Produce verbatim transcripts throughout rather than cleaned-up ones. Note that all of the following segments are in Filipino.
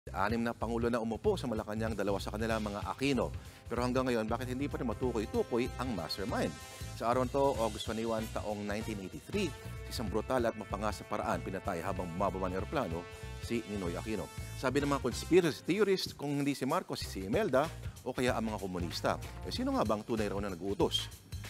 Anim na pangulo na umupo sa Malacanang, dalawa sa kanila mga Aquino. Pero hanggang ngayon, bakit hindi pa rin matukoy-tukoy ang mastermind? Sa araw nito, August twenty-first, taong nineteen eighty-three, isang brutal at mapangasa paraan pinatay habang bumababa ng eroplano si Ninoy Aquino. Sabi ng mga conspiracy theorists, kung hindi si Marcos, si Imelda o kaya ang mga komunista. Eh, sino nga bang tunay raw na nag-uutos?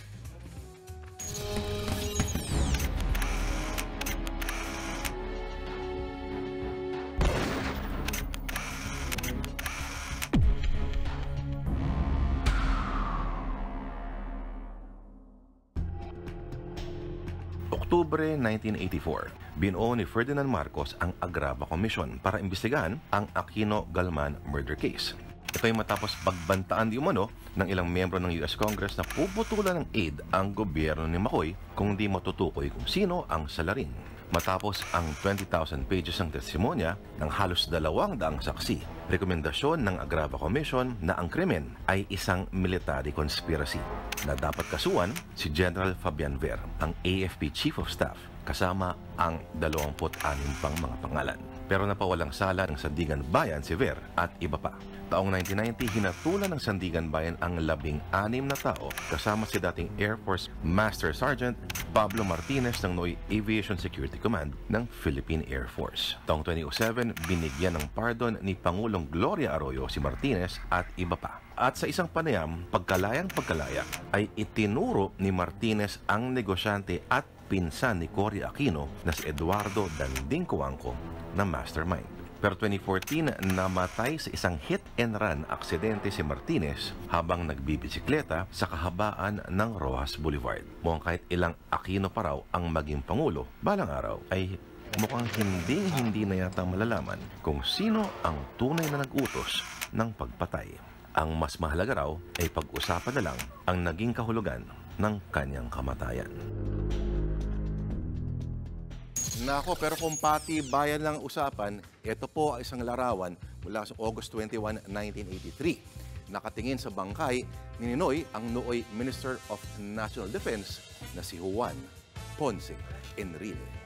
Oktubre nineteen eighty-four, binuo ni Ferdinand Marcos ang Agrava Commission para imbestigahan ang Aquino-Galman murder case. Ito ay matapos pagbantaan di umano ng ilang miyembro ng U S Congress na puputulan ng aid ang gobyerno ni Macoy kung di matutukoy kung sino ang salarin. Matapos ang twenty thousand pages ng testimonya ng halos dalawang daang saksi, rekomendasyon ng Agrava Commission na ang krimen ay isang military conspiracy na dapat kasuhan si General Fabian Ver, ang A F P Chief of Staff, kasama ang dalawampu't anim pang mga pangalan. Pero napawalang sala ng Sandigan Bayan si Ver at iba pa. Taong nineteen ninety, hinatulan ng Sandigan Bayan ang labing-anim na tao kasama si dating Air Force Master Sergeant Pablo Martinez ng N O Y Aviation Security Command ng Philippine Air Force. Taong twenty oh seven, binigyan ng pardon ni Pangulong Gloria Arroyo si Martinez at iba pa. At sa isang panayam, pagkalayang pagkalaya, ay itinuro ni Martinez ang negosyante at pinsan ni Cory Aquino na si Eduardo Danding Coangco na mastermind. Pero twenty fourteen, namatay sa isang hit-and-run aksidente si Martinez habang nagbibisikleta sa kahabaan ng Rojas Boulevard. Mukhang kahit ilang Aquino pa raw ang maging pangulo, balang araw ay mukhang hindi-hindi na yata malalaman kung sino ang tunay na nag-utos ng pagpatay. Ang mas mahalaga raw ay pag-usapan na lang ang naging kahulugan ng kanyang kamatayan. Nako, pero kung pati bayan lang usapan, ito po ay isang larawan mula sa August twenty-first, nineteen eighty-three. Nakatingin sa bangkay ni Ninoy ang nooy Minister of National Defense na si Juan Ponce Enrile.